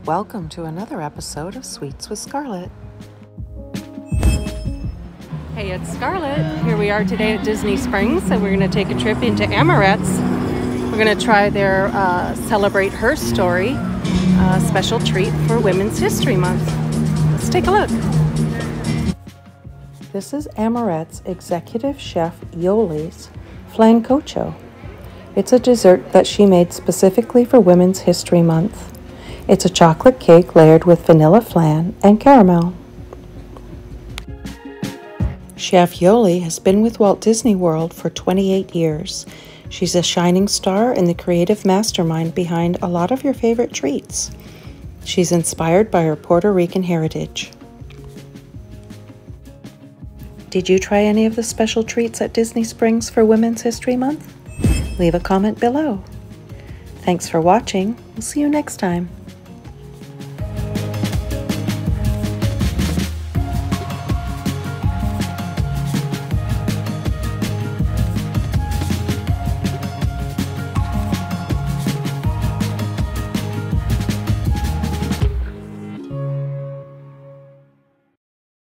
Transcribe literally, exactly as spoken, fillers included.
Welcome to another episode of Sweets with Scarlett. Hey, it's Scarlett. Here we are today at Disney Springs, and we're going to take a trip into Amorette's. We're going to try their uh, Celebrate Her Story uh, special treat for Women's History Month. Let's take a look. This is Amorette's executive chef Yoli's Flancocho. It's a dessert that she made specifically for Women's History Month. It's a chocolate cake layered with vanilla flan and caramel. Chef Yoli has been with Walt Disney World for twenty-eight years. She's a shining star and the creative mastermind behind a lot of your favorite treats. She's inspired by her Puerto Rican heritage. Did you try any of the special treats at Disney Springs for Women's History Month? Leave a comment below. Thanks for watching. We'll see you next time.